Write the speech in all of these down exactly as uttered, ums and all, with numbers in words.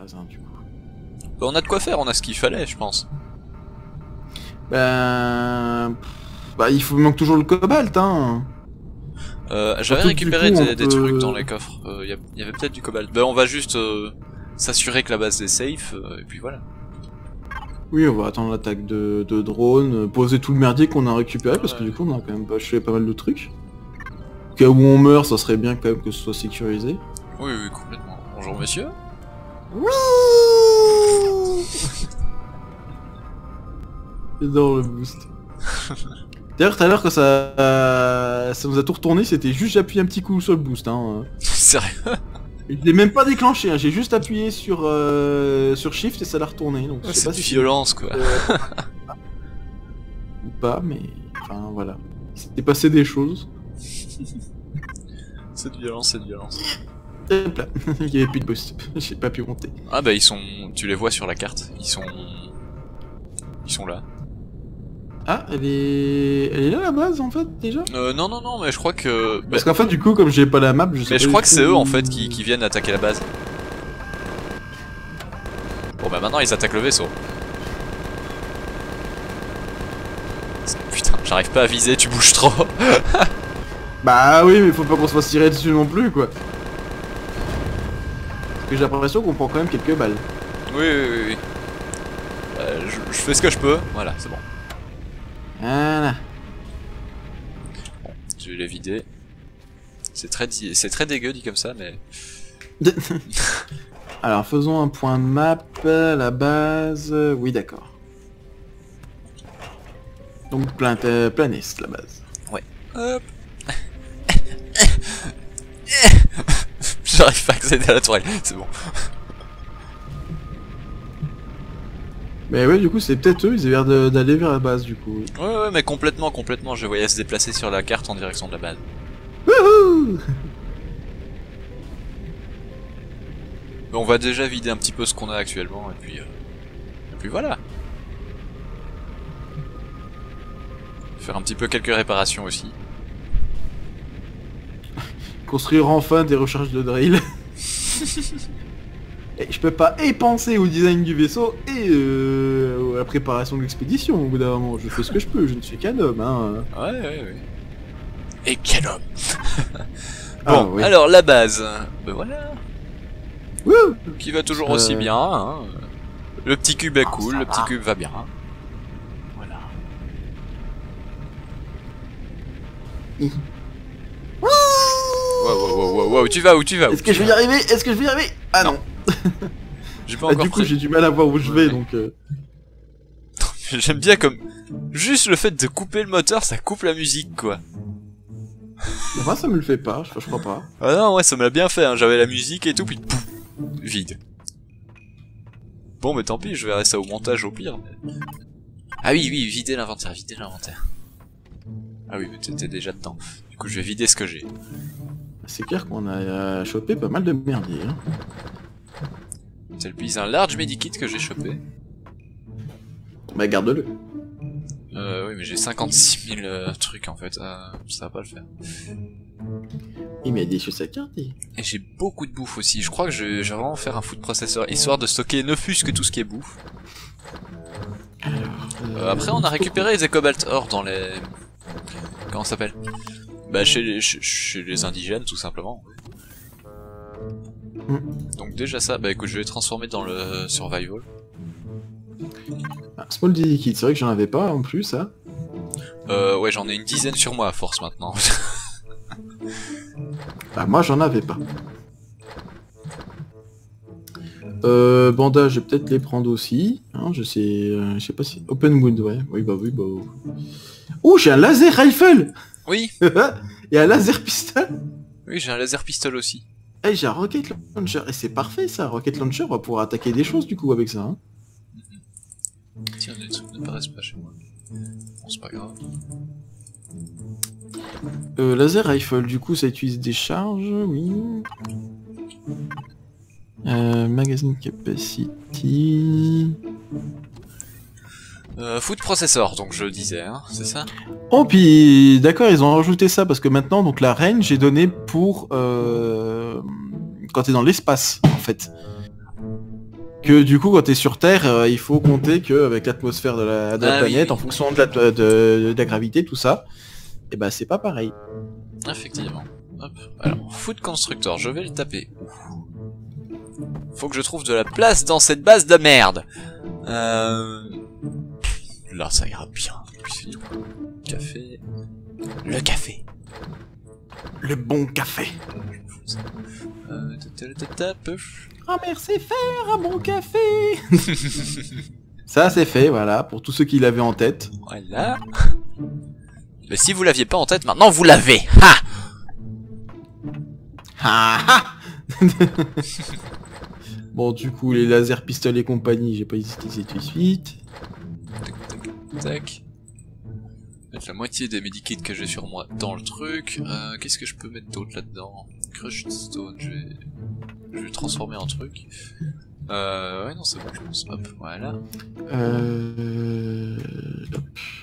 base, hein, du coup. Bah, on a de quoi faire, on a ce qu'il fallait, je pense. Ben... Bah, il faut, il manque toujours le cobalt, hein. Euh, J'avais Surtout, récupéré du coup, des, on des peut- trucs dans les coffres. Il euh, y, y avait peut-être du cobalt. Bah, on va juste euh, s'assurer que la base est safe, euh, et puis voilà. Oui, on va attendre l'attaque de, de drones, euh, poser tout le merdier qu'on a récupéré, parce que Ouais. du coup, on a quand même bâché pas mal de trucs. Au cas où on meurt, ça serait bien quand même que ce soit sécurisé. Oui, oui, complètement. Bonjour, monsieur. Oui. J'adore le boost. D'ailleurs, tout à l'heure, quand ça, ça nous a tout retourné, c'était juste j'appuie un petit coup sur le boost. Hein. Sérieux? Je l'ai même pas déclenché, hein. J'ai juste appuyé sur, euh, sur Shift et ça l'a retourné. Donc je sais C'est pas de si violence, quoi. euh, ou pas, mais enfin voilà. Il s'était passé des choses. C'est de violence, c'est de violence. Hop là, il y avait plus de boost. J'ai pas pu monter. Ah bah ils sont... Tu les vois sur la carte. Ils sont... Ils sont là. Ah, elle est, elle est là la base en fait déjà. Euh, non, non, non, mais je crois que... Parce qu'en fait, du coup, comme j'ai pas la map, je sais Mais pas je du crois que tout c'est eux où- en fait qui, qui viennent attaquer la base. Bon bah maintenant ils attaquent le vaisseau. Putain, j'arrive pas à viser, tu bouges trop. Bah oui, mais faut pas qu'on se fasse tirer dessus non plus quoi. Parce que j'ai l'impression qu'on prend quand même quelques balles. Oui, oui, oui, oui. Euh, je, je fais ce que je peux, voilà, c'est bon. Voilà. Bon, je vais les vider. C'est très, di- c'est très dégueu dit comme ça, mais... Alors faisons un point map, la base, oui d'accord. Donc plein euh, planète la base. Ouais. Hop. J'arrive pas à accéder à la tourelle, c'est bon. Mais ouais, du coup c'est peut-être eux, ils avaient l'air de- d'aller vers la base du coup. Ouais, ouais, mais complètement, complètement, je les voyais se déplacer sur la carte en direction de la base. Wouhou. Mais on va déjà vider un petit peu ce qu'on a actuellement, et puis... Euh... Et puis voilà. Faire un petit peu quelques réparations aussi. Construire enfin des recharges de drill. Et je peux pas et penser au design du vaisseau et euh, à la préparation de l'expédition au bout d'un moment. Je fais ce que je peux, je ne suis qu'un homme. Hein. Ouais, ouais, ouais. Et quel homme. Ah, Bon, oui. alors la base. Ben voilà. Wouh. Qui va toujours Euh. aussi bien. Hein. Le petit cube est cool, ça le petit va. cube va bien. Voilà. Wow, wow, wow, wow, wow, tu vas où tu vas où Est-ce que je vais y arriver? Est-ce que je vais y arriver? Ah non. J'ai pas Ah, encore du coup pris- j'ai du mal à voir où je vais Ouais. donc... Euh... J'aime bien comme... Juste le fait de couper le moteur, ça coupe la musique, quoi. Moi ça me le fait pas, je, je crois pas. Ah non, ouais, ça me l'a bien fait, hein. J'avais la musique et tout, puis pouf, vide. Bon, mais tant pis, je verrai ça au montage au pire. Mais... Ah oui, oui, vider l'inventaire, vider l'inventaire. Ah oui, mais t'étais déjà dedans. Du coup, je vais vider ce que j'ai. C'est clair qu'on a euh, chopé pas mal de merdier. Hein. C'est le plus un large medikit que j'ai chopé. Bah garde-le. Euh, oui, mais j'ai cinquante-six mille euh, trucs en fait, euh, ça va pas le faire. Il m'a des choses à garder. Et j'ai beaucoup de bouffe aussi, je crois que je, je vais vraiment faire un food processor, histoire de stocker ne fût-ce que tout ce qui est bouffe. Euh, après, on a récupéré des cobalt or dans les... Comment ça s'appelle? Bah, chez les, chez, chez les indigènes, tout simplement. Mm. Donc déjà ça, bah écoute, je vais transformer dans le survival. Ah, Small Diddy Kit, c'est vrai que j'en avais pas en plus ça. Euh, ouais, j'en ai une dizaine sur moi à force maintenant. Bah moi j'en avais pas. Euh, bandage, je vais peut-être les prendre aussi. Hein, je sais, euh, je sais pas si... Open wood, ouais. Oui, bah oui, bah... Oh, j'ai un laser rifle. Oui, Et un laser pistol. oui, j'ai un laser pistol aussi. Eh, j'ai un rocket launcher. Et c'est parfait ça, rocket launcher, on va pouvoir attaquer des choses du coup avec ça. Hein. Tiens, des trucs ne paraissent pas chez moi. Bon, c'est pas grave. Euh, laser rifle, du coup ça utilise des charges, oui. Euh, magazine capacity... Euh, food processor, donc je disais, hein, c'est ça? Oh, puis d'accord, ils ont rajouté ça parce que maintenant, donc la range est donnée pour euh, quand t'es dans l'espace, en fait. que du coup, quand t'es sur Terre, euh, il faut compter qu'avec l'atmosphère de la, de la Ah, oui, planète, oui. en fonction de la, de, de la gravité, tout ça, et bah c'est pas pareil. Effectivement. Hop. Alors, Food Constructor, je vais le taper. Faut que je trouve de la place dans cette base de merde. Euh... Là, ça ira bien. Café. Le café. Le bon café. Euh, Ah merci faire un bon café. Ça c'est fait, voilà, pour tous ceux qui l'avaient en tête. Voilà. Mais si vous l'aviez pas en tête, maintenant vous l'avez. Ha. Ah ah. Bon du coup les lasers, pistolets et compagnie, j'ai pas hésité tout de suite. Tac, tac, tac. Mettre la moitié des medikits que j'ai sur moi dans le truc. Euh, Qu'est-ce que je peux mettre d'autre là-dedans? Crushed Stone, je vais... je vais le transformer en truc. Euh... Ouais, non, c'est bon, je pense. Hop, voilà. Euh... Hop.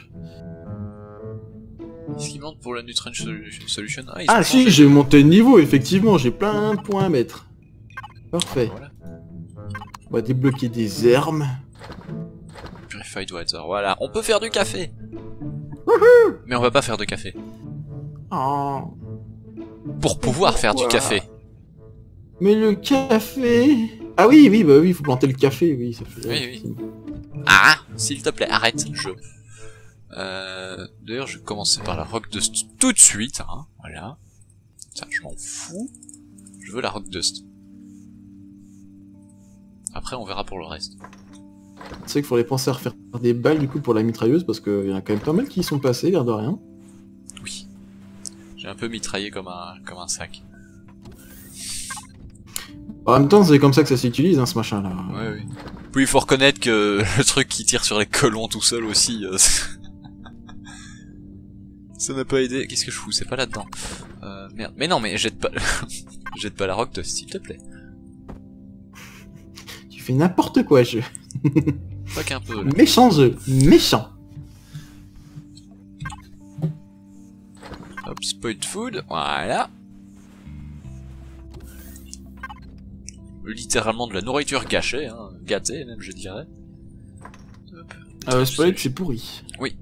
Qu'est-ce qui manque pour la Nutrient Solution? Ah, ils Ah ont si, changé. j'ai monté de niveau, effectivement, j'ai plein de points à mettre. Parfait. Voilà. On va débloquer des herbes. Purified Water, voilà. On peut faire du café. Mais on va pas faire de café. Oh. Pour pouvoir faire du Pourquoi? café. Mais le café... Ah oui, oui, bah oui, il faut planter le café, oui, ça fait... Oui, oui. Ah, s'il te plaît, arrête, je... Euh... D'ailleurs, je vais commencer par la Rock Dust tout de suite, hein, voilà. Ça, je m'en fous. Je veux la Rock Dust. Après, on verra pour le reste. C'est qu'il faudrait penser à refaire des balles, du coup, pour la mitrailleuse, parce qu'il y en a quand même pas mal qui y sont passés, l'air de rien. Oui. J'ai un peu mitraillé comme un, comme un sac. En même temps, c'est comme ça que ça s'utilise, hein, ce machin-là. Ouais, oui. Puis il faut reconnaître que le truc qui tire sur les colons tout seul aussi... Euh, ça n'a pas aidé. Qu'est-ce que je fous? C'est pas là-dedans. Euh, merde. Mais non, mais jette pas... jette pas la Rock Dust, s'il te plaît. Tu fais n'importe quoi, jeu. Pas qu'un peu, là. Méchant jeu, méchant. Hop, spoiled food, voilà. Littéralement de la nourriture gâchée, hein, gâtée même, je dirais. Hop. Euh, spoiler, c'est pourri. Oui.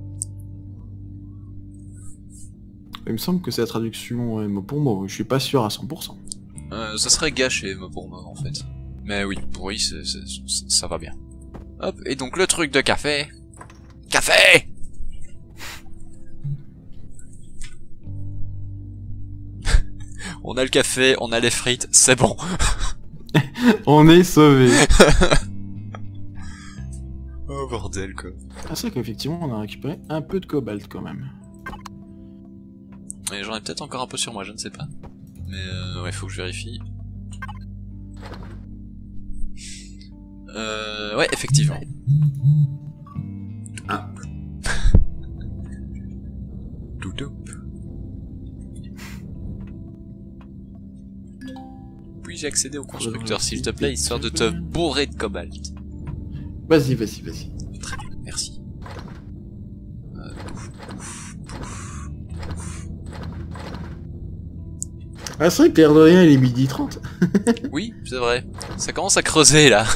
Il me semble que c'est la traduction euh, mot pour mot, je suis pas sûr à cent pour cent. Euh, ça serait gâché, mot pour mot, en fait. Mais oui, pourri, c'est, c'est, c'est, ça va bien. Hop, et donc le truc de café... Café! On a le café, on a les frites, c'est bon. On est sauvé. Oh bordel quoi. Ah c'est vrai qu'effectivement on a récupéré un peu de cobalt quand même. Et j'en ai peut-être encore un peu sur moi, je ne sais pas. Mais euh, ouais, faut que je vérifie. Euh, ouais, effectivement. Ah. Doudou. Puis-je accéder au constructeur, s'il te plaît, histoire de te bourrer de cobalt? Vas-y, vas-y, vas-y. Très bien, merci. Euh, pouf, pouf, pouf, pouf. Ah c'est vrai que l'air de rien il est midi trente. Oui, c'est vrai. Ça commence à creuser là.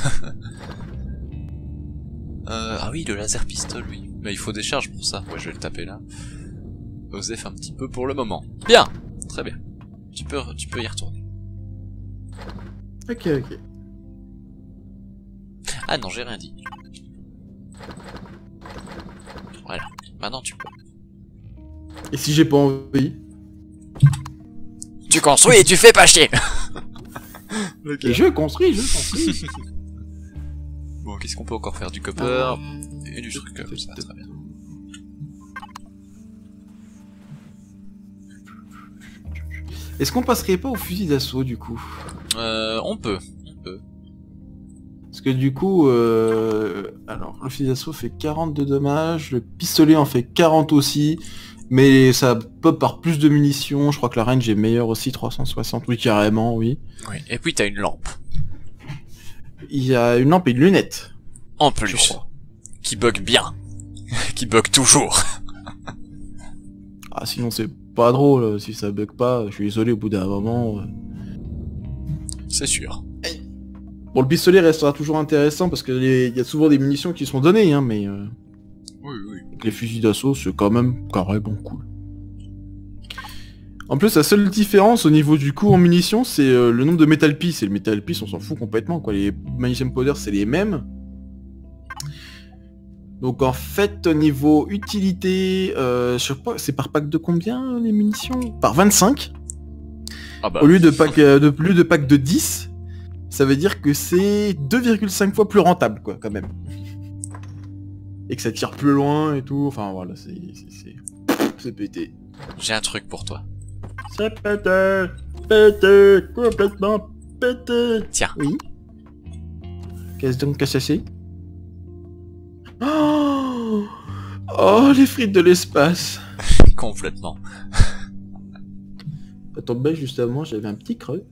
euh, ah oui, le laser pistol, oui. Mais il faut des charges pour ça. Ouais, je vais le taper là. Osef un petit peu pour le moment. Bien, très bien. Tu peux, tu peux y retourner. Ok, ok. Ah non, j'ai rien dit. Voilà. Maintenant tu peux. Et si j'ai pas envie? Tu construis et tu fais pas chier. Et je construis, je construis. Bon, qu'est-ce qu'on peut encore faire? Du copper Ah. et du truc comme ça, très bien. Est-ce qu'on passerait pas au fusil d'assaut du coup? Euh, on peut. On peut. Parce que du coup, euh... alors le fusil d'assaut fait quarante de dommages, le pistolet en fait quarante aussi, mais ça pop par plus de munitions, je crois que la range est meilleure aussi, trois cent soixante, oui carrément, oui. Oui. Et puis t'as une lampe. Il y a une lampe et une lunette. En je plus. crois. Qui bug bien. Qui bug toujours. Ah sinon c'est pas drôle, si ça bug pas, je suis désolé au bout d'un moment. euh. C'est sûr. Bon, le pistolet restera toujours intéressant parce qu'il y a souvent des munitions qui sont données, hein, mais... Euh... Oui, oui. Avec les fusils d'assaut, c'est quand même carrément cool. En plus, la seule différence au niveau du coût en munitions, c'est euh, le nombre de Metal Piece. Et le Metal Piece, on s'en fout complètement, quoi. Les Magnesium Powder, c'est les mêmes. Donc en fait, au niveau utilité, euh, je sais pas, c'est par pack de combien, les munitions? Par vingt-cinq. Ah bah. Au lieu de pack euh, de plus de pack de dix, ça veut dire que c'est deux virgule cinq fois plus rentable, quoi, quand même. Et que ça tire plus loin et tout, enfin voilà, c'est... c'est... c'est pété. J'ai un truc pour toi. C'est pété, pété, complètement pété. Tiens. Oui. Qu'est-ce donc que c'est? Oh, oh, les frites de l'espace. Complètement. Ça tombait juste avant, j'avais un petit creux.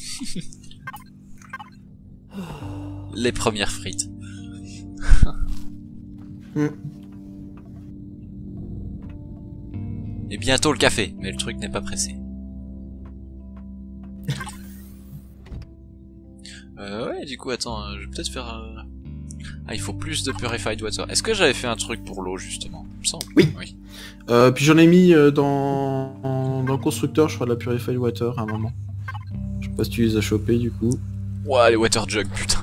Les premières frites. Mm. Et bientôt le café, mais le truc n'est pas pressé. euh, ouais, du coup, attends, euh, je vais peut-être faire... Euh... Ah, il faut plus de Purified Water. Est-ce que j'avais fait un truc pour l'eau, justement? Il me semble. Oui. oui. Euh, puis j'en ai mis euh, dans... dans le constructeur, je crois, de la Purified Water à un moment. Je sais pas si tu les as chopés, du coup. Ouah, les Water Jug, putain.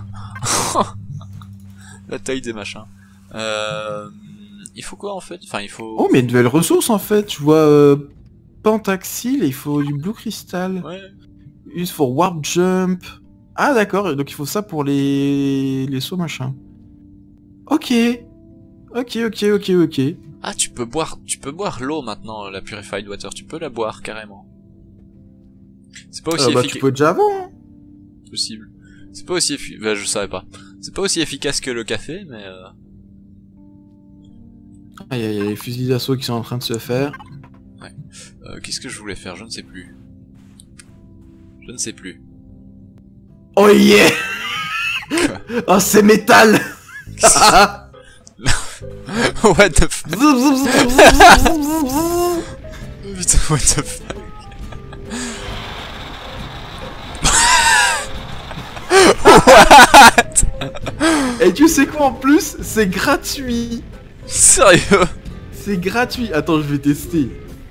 La taille des machins. Euh... Il faut quoi en fait? Enfin, il faut... Oh, mais de nouvelles ressources en fait. Je vois euh, Pentaxile et il faut du Blue Crystal. Ouais. Use for Warp Jump. Ah d'accord, donc il faut ça pour les... les sauts machin. Ok. Ok, ok, ok, ok. Ah, tu peux boire, tu peux boire l'eau maintenant, la Purified Water. Tu peux la boire carrément. C'est pas aussi Euh, bah efficace. tu peux déjà avant. Hein. Possible. C'est pas aussi efficace. Bah, je savais pas. C'est pas aussi efficace que le café, mais. Euh... Ah, il y, y a les fusils d'assaut qui sont en train de se faire. Ouais. Euh, Qu'est-ce que je voulais faire? Je ne sais plus. Je ne sais plus. Oh yeah. Oh c'est métal. What the fuck? Putain, what the fuck? What? Et tu sais quoi en plus? C'est gratuit. Sérieux? C'est gratuit. Attends, je vais tester.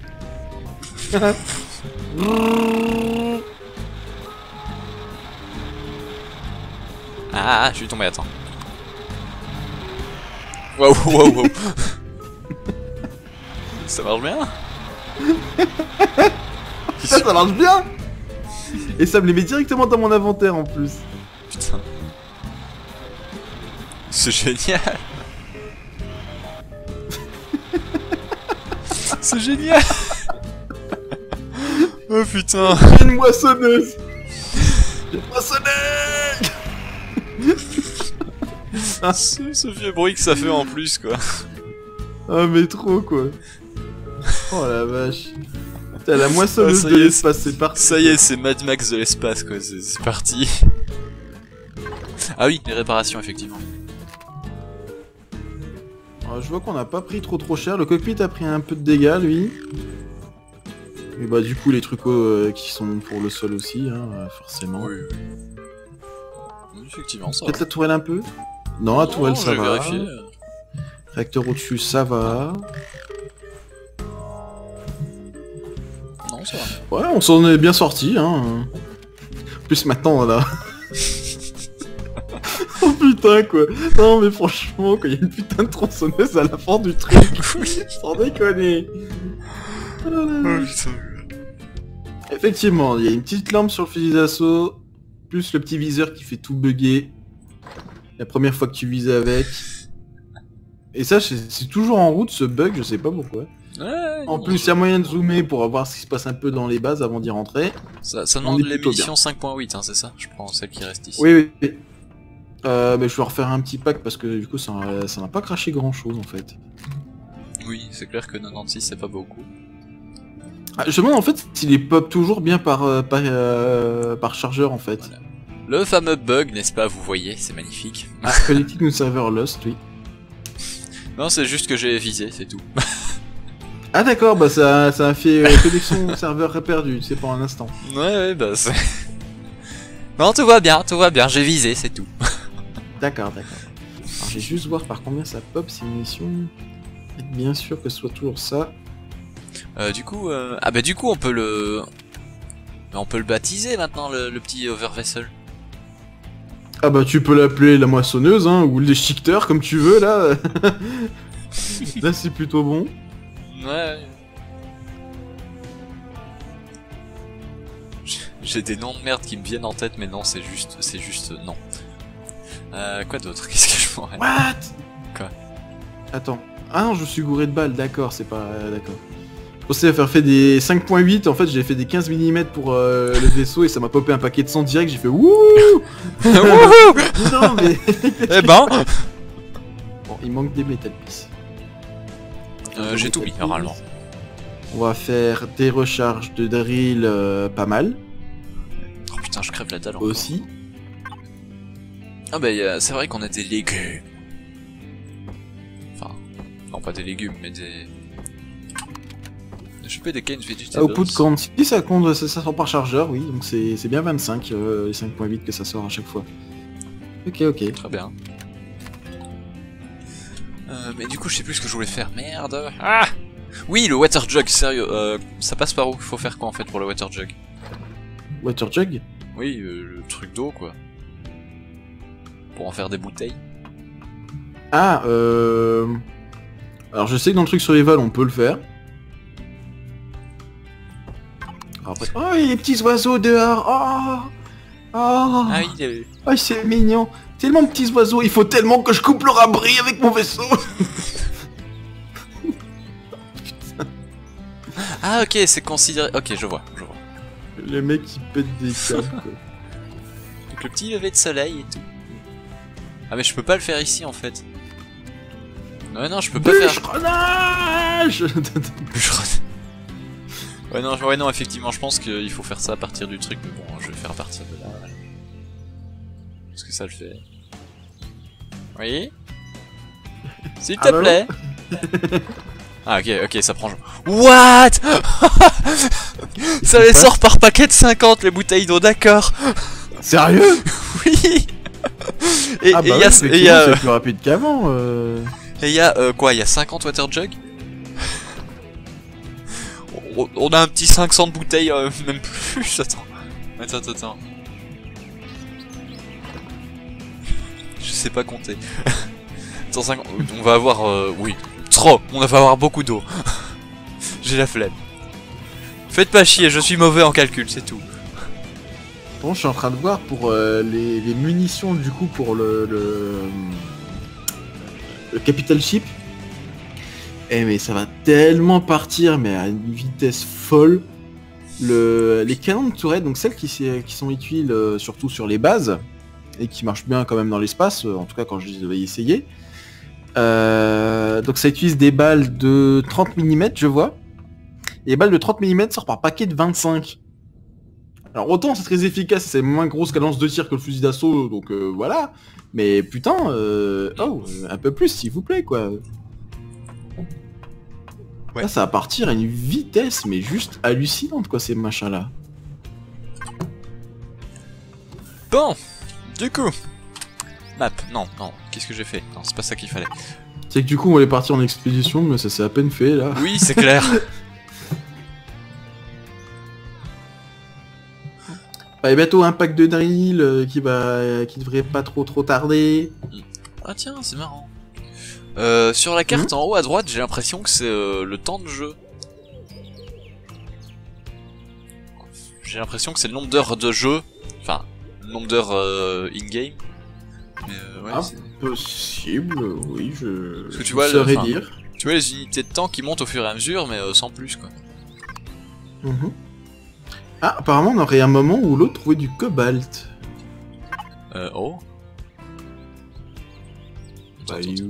Ah, je suis tombé, attends. Waouh, waouh, waouh. Ça marche bien? Ça, ça marche bien. Et ça me les met directement dans mon inventaire en plus. Putain. C'est génial. C'est génial. Oh putain. J'ai une moissonneuse. J'ai moissonné. ce, ce vieux bruit que ça fait en plus quoi. Ah mais trop quoi. Oh la vache. T'as la moissonneuse ah, de l'espace, c'est parti. Ça y est, c'est Mad Max de l'espace quoi, c'est parti. Ah oui, les réparations effectivement. Alors, je vois qu'on n'a pas pris trop trop cher, le cockpit a pris un peu de dégâts lui. Et bah du coup les trucs euh, qui sont pour le sol aussi, hein, forcément. Oui, oui. Effectivement, ça Peut-être la tourelle un peu? Non, la tourelle non, ça va. Vérifié. Réacteur au-dessus ça va. Non, ça va. Ouais, on s'en est bien sorti, hein. En plus maintenant on a... Oh putain quoi. Non mais franchement, quand il y a une putain de tronçonneuse à la fin du truc, sans déconner. Oh là là. Effectivement, il y a une petite lampe sur le fusil d'assaut, plus le petit viseur qui fait tout bugger. La première fois que tu vises avec. Et ça, c'est toujours en route ce bug, je sais pas pourquoi. Ouais, en plus, il y a moyen de zoomer pour voir ce qui se passe un peu dans les bases avant d'y rentrer. Ça, ça demande l'émission cinq point huit, hein, c'est ça? Je prends celle qui reste ici. Oui, oui, oui. Euh, mais je vais refaire un petit pack parce que du coup, ça n'a pas craché grand chose en fait. Oui, c'est clair que quatre-vingt-seize c'est pas beaucoup. Ah, je me demande en fait s'il est pop toujours bien par, euh, par, euh, par chargeur en fait. Voilà. Le fameux bug, n'est-ce pas? Vous voyez, c'est magnifique. Ah, connecting to server lost, oui. Non, c'est juste que j'ai visé, c'est tout. Ah d'accord, bah ça, ça a fait euh, connexion serveur perdu, c'est pour un instant. Ouais, ouais, bah c'est... Non, tout va bien, tout va bien, j'ai visé, c'est tout. D'accord, d'accord. Alors, je vais juste voir par combien ça pop ces munitions. Être bien sûr que ce soit toujours ça. Euh, du coup, euh... ah bah du coup, on peut le... On peut le baptiser maintenant, le, le petit Overvessel. Ah bah tu peux l'appeler la moissonneuse, hein, ou l'échiqueteur, comme tu veux, là. Là, c'est plutôt bon. Ouais. J'ai des noms de merde qui me viennent en tête, mais non, c'est juste, c'est juste, non. Euh, quoi d'autre? Qu'est-ce que je pourrais... What? Quoi? Attends. Ah non, je suis gouré de balles, d'accord, c'est pas... euh, d'accord. Je pensais faire fait des cinq point huit, en fait j'ai fait des quinze millimètres pour euh, le vaisseau et ça m'a popé un paquet de cent direct, j'ai fait wouh. Wouhou. Non mais... Eh ben Bon, il manque des métal pieces. euh, J'ai tout mis, normalement. On va faire des recharges de drill euh, pas mal. Oh putain, je crève la dalle encore. Aussi. Ah bah euh, c'est vrai qu'on a des légumes. Enfin, non pas des légumes, mais des... Je peux des Canes Vegetables. Output compte, si ça compte, ça, ça sort par chargeur, oui, donc c'est bien vingt-cinq, euh, les cinq point huit que ça sort à chaque fois. Ok, ok. Très bien. Euh, mais du coup, je sais plus ce que je voulais faire. Merde. Ah oui, le water jug, sérieux. Euh, ça passe par où? Il faut faire quoi en fait pour le water jug? Water jug? Oui, euh, le truc d'eau quoi. Pour en faire des bouteilles. Ah, euh... Alors je sais que dans le truc survival on peut le faire. Après... Oh, il y a les petits oiseaux dehors. Oh, oh, Ah oui, il est... oh c'est mignon. Tellement de petits oiseaux, il faut tellement que je coupe leur abri avec mon vaisseau. Ah ok, c'est considéré... Ok, je vois, je vois. Les mecs qui pètent des câbles, quoi. Donc le petit lever de soleil et tout. Ah mais je peux pas le faire ici en fait. Ouais non, je peux pas faire... Bûcheronnage. Bûcheronne. Ouais non, ouais non, effectivement, je pense qu'il faut faire ça à partir du truc, mais bon, je vais faire à partir de là. Ouais. Parce que ça le fait. Oui. S'il te Allô plaît. Ah ok, ok, ça prend... What? Ça les sort par paquet de cinquante les bouteilles d'eau, d'accord. Sérieux? Oui. Et ah il bah y a... oui, Et y a... c'est plus rapide qu'avant. Euh... Et il y a euh, quoi? Il y a cinquante water jugs. on, on a un petit cinq cents de bouteilles, euh, même plus. Attends. Attends, attends, attends. Je sais pas compter. cent cinquante... On va avoir... Euh, oui. Trop. On va avoir beaucoup d'eau. J'ai la flemme. Faites pas chier, je suis mauvais en calcul, c'est tout. Bon, je suis en train de voir pour euh, les, les munitions du coup pour le, le, le Capital Ship. Eh mais ça va tellement partir, mais à une vitesse folle. Le, les canons de tourette, donc celles qui, qui sont utiles euh, surtout sur les bases, et qui marchent bien quand même dans l'espace, euh, en tout cas quand je les avais essayé. Euh, donc ça utilise des balles de trente millimètres, je vois. Et les balles de trente millimètres sortent par paquet de vingt-cinq. Alors autant c'est très efficace, c'est moins grosse cadence de tir que le fusil d'assaut, donc euh, voilà. Mais putain, euh, oh, un peu plus s'il vous plaît quoi. Ouais. Là ça va partir à une vitesse mais juste hallucinante quoi ces machins là. Bon, du coup, map, non, non, qu'est-ce que j'ai fait? Non, c'est pas ça qu'il fallait. C'est que du coup on allait partir en expédition mais ça s'est à peine fait là. Oui c'est clair. Et bientôt un pack de drill euh, qui va, qui devrait pas trop trop tarder. Ah tiens, c'est marrant. Euh, sur la carte mmh. en haut à droite, j'ai l'impression que c'est euh, le temps de jeu. J'ai l'impression que c'est le nombre d'heures de jeu, enfin, le nombre d'heures euh, in-game. Mais euh, ouais, ah, possible, oui, je, Parce que tu je vois, saurais le, dire. Tu vois les unités de temps qui montent au fur et à mesure, mais euh, sans plus quoi. Mmh. Ah, apparemment on aurait un moment où l'autre trouvait du cobalt. Euh, oh. Bah, you.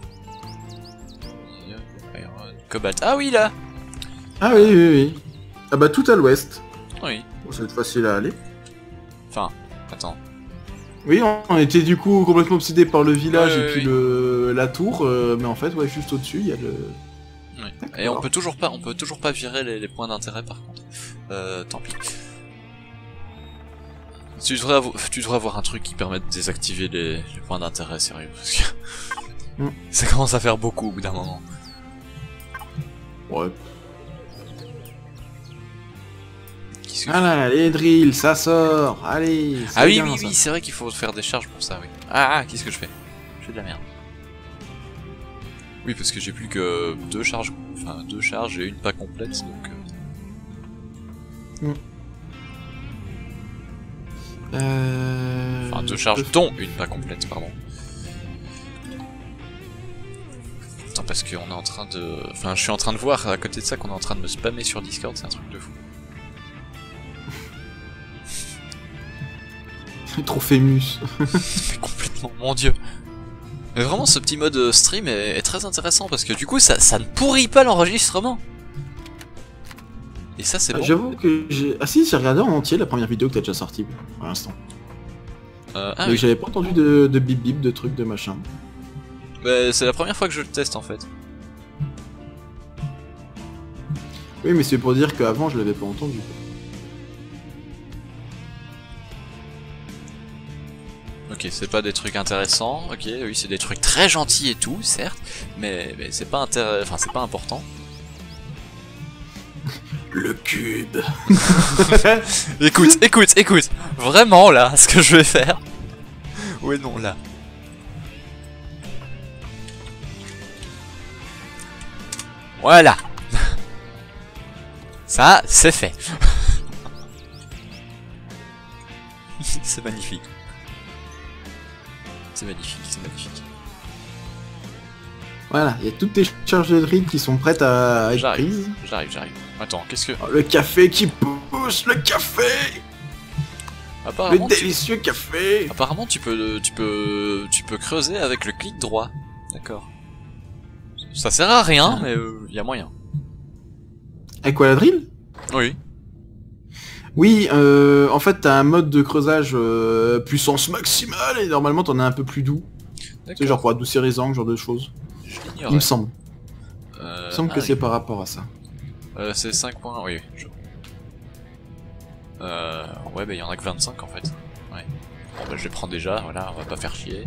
Cobalt. Ah oui, là. Ah oui, oui, oui. Ah bah tout à l'ouest. Oui. Bon, ça va être facile à aller. Enfin, attends. Oui, on était du coup complètement obsédé par le village ouais, et puis oui. le la tour, euh, mais en fait, ouais, juste au-dessus, il y a le... Oui. Et on peut toujours pas, on peut toujours pas virer les, les points d'intérêt par contre. Euh, tant pis. Tu devrais, avoir, tu devrais avoir un truc qui permet de désactiver les, les points d'intérêt, sérieux, parce que... Mm. Ça commence à faire beaucoup au bout d'un moment. Ouais. Qu'est-ce que Ah là, les drills, ça sort. Allez. Ah oui, bien, oui, ça. oui, c'est vrai qu'il faut faire des charges pour ça, oui. Ah, ah qu'est-ce que je fais? Je fais de la merde. Oui, parce que j'ai plus que deux charges, enfin deux charges et une pas complète, donc... Euh... Mm. Euh... Enfin, deux charges, dont une pas complète, pardon. Attends, parce qu'on est en train de... Enfin, je suis en train de voir, à côté de ça, qu'on est en train de me spammer sur Discord, c'est un truc de fou. Trop famous. Complètement, mon dieu. Mais vraiment, ce petit mode stream est, est très intéressant, parce que du coup, ça, ça ne pourrit pas l'enregistrement. Et ça, c'est Ah, bon. J'avoue que j'ai... Ah si, j'ai regardé en entier la première vidéo que t'as déjà sortie, pour l'instant. Euh, ah Mais oui. j'avais pas entendu de, de bip bip, de trucs, de machin. Bah, c'est la première fois que je le teste, en fait. Oui, mais c'est pour dire qu'avant, je l'avais pas entendu. Ok, c'est pas des trucs intéressants, ok, oui, c'est des trucs très gentils et tout, certes, mais, mais c'est pas intéressant, enfin, c'est pas important. Le cube. Écoute, écoute, écoute, vraiment, là, ce que je vais faire... Ouais, non, là. Voilà. Ça, c'est fait. C'est magnifique. C'est magnifique, c'est magnifique. Voilà, il y a toutes tes charges de drill qui sont prêtes à être J'arrive, prises. j'arrive, j'arrive. Attends, qu'est-ce que... Oh, le café qui pousse, le café. Apparemment, Le tu... délicieux café. Apparemment, tu peux, tu peux, tu peux creuser avec le clic droit. D'accord. Ça sert à rien, mais il euh, y a moyen. Avec quoi, la drill? Oui. Oui, euh, en fait, t'as un mode de creusage euh, puissance maximale et normalement t'en as un peu plus doux. Tu sais, genre pour adoucir les angles, genre de choses. Je Il me l'ignorais. semble. Euh, Il me semble ah que oui. c'est par rapport à ça. Euh, c'est cinq points, oui. Je... Euh, ouais, bah il y en a que vingt-cinq en fait. Ouais. Bon bah je les prends déjà, voilà, on va pas faire chier.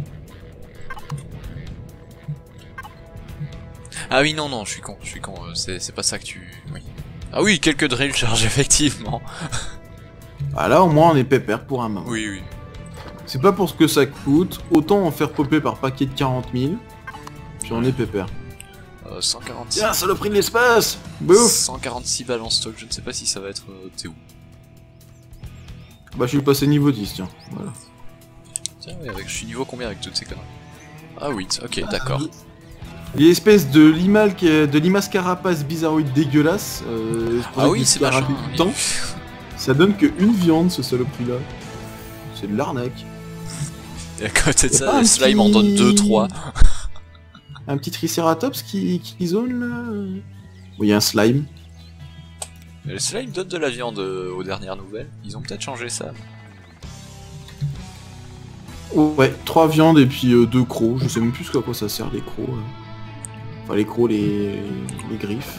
Ah oui, non, non, je suis con, je suis con, euh, c'est c'est pas ça que tu... Oui. Ah oui, quelques drill charge, effectivement. Ah là, au moins, on est pépère pour un moment. Oui, oui. C'est pas pour ce que ça coûte, autant en faire popper par paquet de quarante mille. Puis on est pépère. Euh, cent quarante-six... Tiens, saloperie de l'espace. Bouf. cent quarante-six balles en stock, je ne sais pas si ça va être... Euh, T'es où? Bah, je suis passé niveau dix, tiens. Voilà. Tiens, oui, avec... je suis niveau combien avec toutes ces conneries? Ah oui, ok, d'accord. L'espèce de limal qui est- de limace carapace bizarroïde dégueulasse. Euh, Ah oui, c'est machin. tout le temps. Ça donne que une viande, ce saloperie là. C'est de l'arnaque. Et à côté de Y'a ça, pas le un slime en donne petit- deux trois. Un petit tricératops qui, qui zone là. Oui, un slime. Mais le slime donne de la viande euh, aux dernières nouvelles. Ils ont peut-être changé ça. Oh, ouais, trois viandes et puis euh, deux crocs. Je sais même plus à quoi ça sert les crocs. euh. Enfin les crocs, les, les griffes.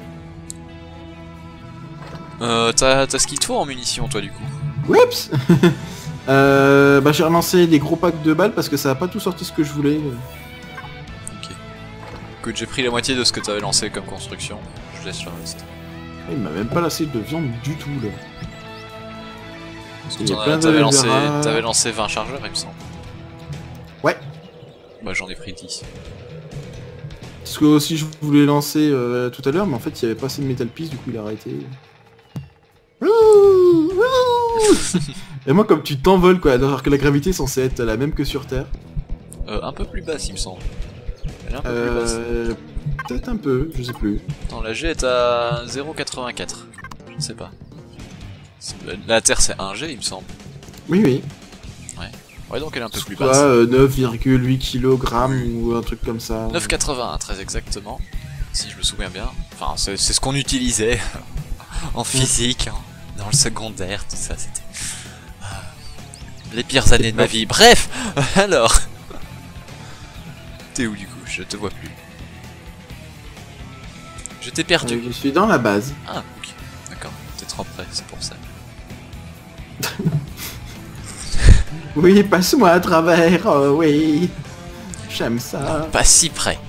Euh, t'as t'as ce qu'il te faut en munitions, toi, du coup? Oups. euh, Bah j'ai relancé les gros packs de balles parce que ça a pas tout sorti ce que je voulais. Ok. Écoute, j'ai pris la moitié de ce que t'avais lancé comme construction. Je laisse le reste. Il m'a même pas laissé de viande du tout là. Parce que Il y a t'en as- plein t'avais de lancé, verras. t'avais lancé vingt chargeurs, il me semble. Ouais. Bah, j'en ai pris dix. Parce que aussi je voulais lancer euh, tout à l'heure, mais en fait il y avait pas assez de metal piece, du coup il a arrêté. Et moi comme tu t'envoles quoi, alors que la gravité est censée être la même que sur Terre. Euh, un peu plus basse, il me semble. Elle est un peu plus basse. Euh... Peut-être un peu, je sais plus. Attends, la G est à zéro virgule quatre-vingt-quatre. Je ne sais pas. C'est- La Terre, c'est un G, il me semble. Oui oui. Ouais, donc elle est un peu plus Quoi, basse. euh, neuf virgule huit kilogrammes ou un truc comme ça. neuf virgule quatre-vingt-un, très exactement. Si je me souviens bien. Enfin, c'est c'est ce qu'on utilisait en physique, en- dans le secondaire, tout ça, c'était... Ah, les pires années de ma vie. Bref, alors... T'es où, du coup? Je te vois plus. Je t'ai perdu. Euh, je suis dans la base. Ah, ok. D'accord. T'es trop près, c'est pour ça. Oui, passe-moi à travers, oh, oui. J'aime ça. Pas si près.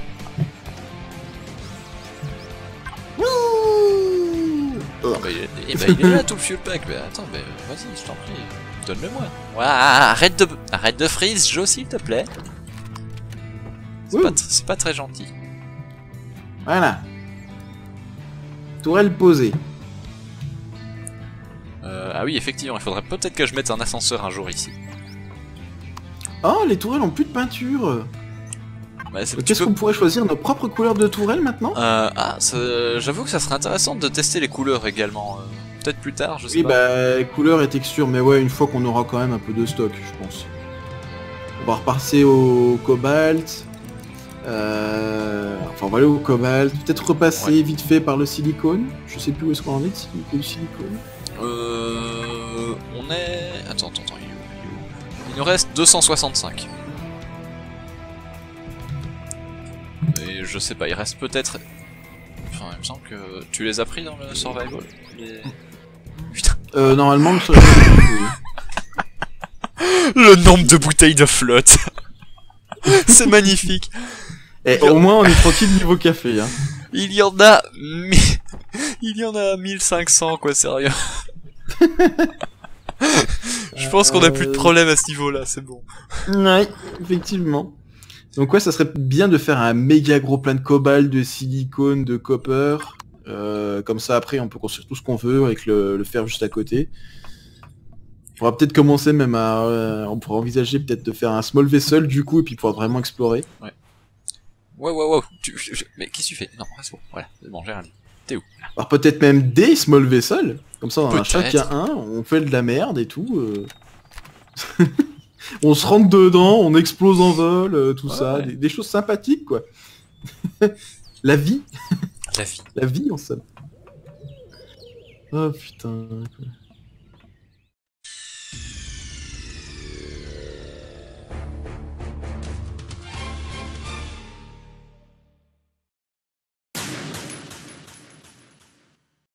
Wouh. Oh. Bah, il, est, eh bah, il est là tout le fuel pack. Bah, attends, bah, vas-y, je t'en prie. Donne-le-moi. Ouais, arrête de, arrête de freeze, Joe, s'il te plaît. C'est pas, c'est pas très gentil. Voilà. Tourelle posée. Euh, ah oui, effectivement, il faudrait peut-être que je mette un ascenseur un jour ici. Oh, les tourelles ont plus de peinture. Bah, Qu'est-ce qu'on pourrait choisir nos propres couleurs de tourelles maintenant? euh, Ah, j'avoue que ça serait intéressant de tester les couleurs également. Euh, peut-être plus tard, je sais oui, pas. Oui, bah, couleurs et textures, mais ouais, une fois qu'on aura quand même un peu de stock, je pense. On va repasser au cobalt. Euh... Enfin, on va aller au cobalt. Peut-être repasser ouais. vite fait par le silicone. Je sais plus où est-ce qu'on en est de silicone. silicone. Euh... On est... Attends, attends, attends, il est où, il est où Il nous reste deux cent soixante-cinq. Et je sais pas, il reste peut-être... Enfin, il me semble que... Tu les as pris dans le survival les... Putain. Euh, normalement, le survival... Le nombre de bouteilles de flotte. C'est magnifique. Et au moins on est tranquille niveau café, hein. Il y en a... Il y en a mille cinq cents, quoi, sérieux. Je pense qu'on a plus de problème à ce niveau-là, c'est bon. Ouais, effectivement. Donc ouais, ça serait bien de faire un méga gros plein de cobalt, de silicone, de copper. Euh, comme ça, après, on peut construire tout ce qu'on veut avec le, le fer juste à côté. On pourra peut-être commencer même à... Euh, on pourra envisager peut-être de faire un small vessel du coup, et puis pouvoir vraiment explorer. Ouais. Ouais, ouais, ouais. Tu, je, je, mais qu'est-ce que tu fais? Non, reste bon. Voilà, c'est bon, j'ai rien dit. T'es où? Alors peut-être même des small vessels. Comme ça, on en a chacun un, on fait de la merde et tout. Euh... on se rentre dedans, on explose en vol, euh, tout ouais, ça. Ouais. Des, des choses sympathiques, quoi. La vie. La vie. La vie, en somme. Oh putain, quoi.